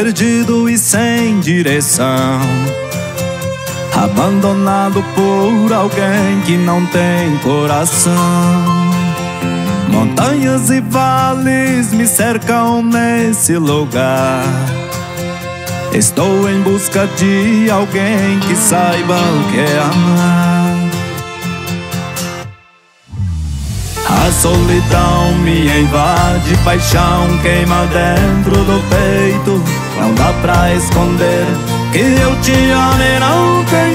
perdido e sem direção, abandonado por alguém que não tem coração. Montanhas e vales me cercam nesse lugar. Estou em busca de alguém que saiba o que é amar. A solidão me invade, paixão queima dentro do peito. Não dá pra esconder que eu te amo e não tem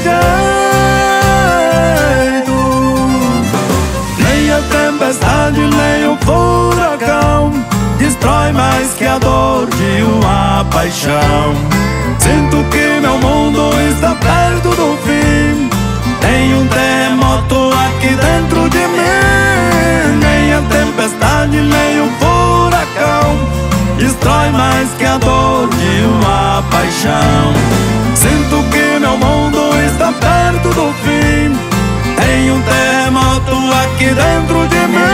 jeito. Nem a tempestade, nem o furacão destrói mais que a dor de uma paixão. Sinto que meu mundo está perto do fim. Tem um terremoto aqui dentro de mim. Nem a tempestade, nem o furacão destrói mais que a dor de uma paixão. Sinto que meu mundo está perto do fim. Tem um terremoto aqui dentro de mim.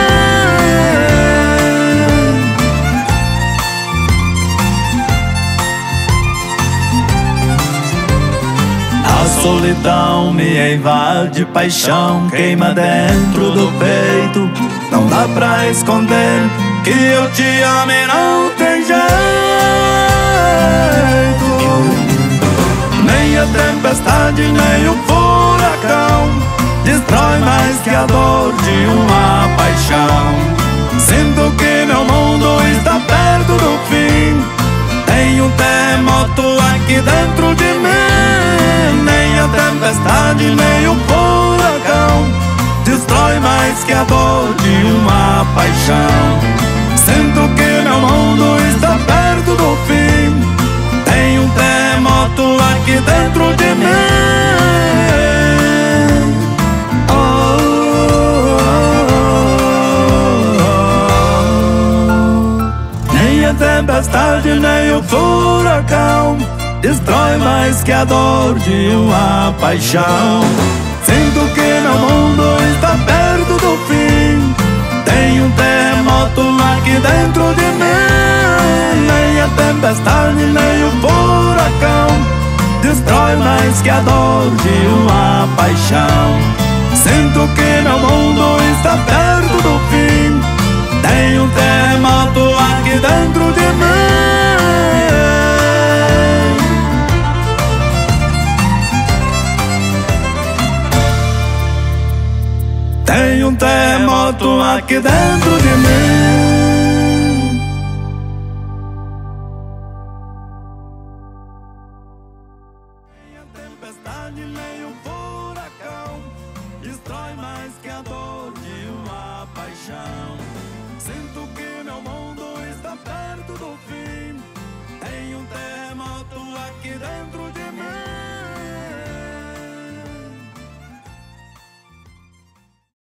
A solidão me invade, paixão queima dentro do peito. Não dá pra esconder que eu te amo e não tem jeito. Nem a tempestade, nem o furacão destrói mais que a dor de uma paixão. Sinto que meu mundo está perto do fim. Tem um terremoto aqui dentro de mim. Nem a tempestade, nem o furacão destrói mais que a dor de uma paixão. Sinto que meu mundo está perto do fim. Tem um terremoto aqui dentro de mim. Nem a tempestade, nem o furacão destrói mais que a dor de uma paixão. Sinto que meu mundo está perto do fim. Tem um terremoto aqui dentro de mim. Nem a tempestade, nem o furacão destrói mais que a dor de uma paixão. Sinto que meu mundo está perto do fim. Tem um terremoto aqui dentro de mim. Tem um terremoto aqui dentro de mim. Nem a tempestade, nem o furacão destrói mais que a dor de uma paixão.